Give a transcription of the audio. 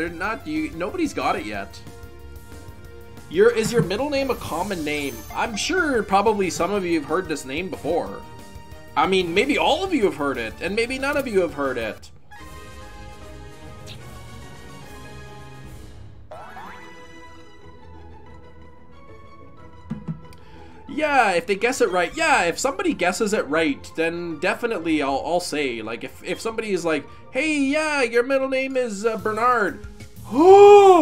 they're not. Nobody's got it yet. Is your middle name a common name? I'm sure probably some of you have heard this name before. I mean, maybe all of you have heard it, and maybe none of you have heard it. Yeah, if they guess it right. Yeah, if somebody guesses it right, then definitely I'll say, like, if somebody is like, hey, yeah, your middle name is Bernard. Oh!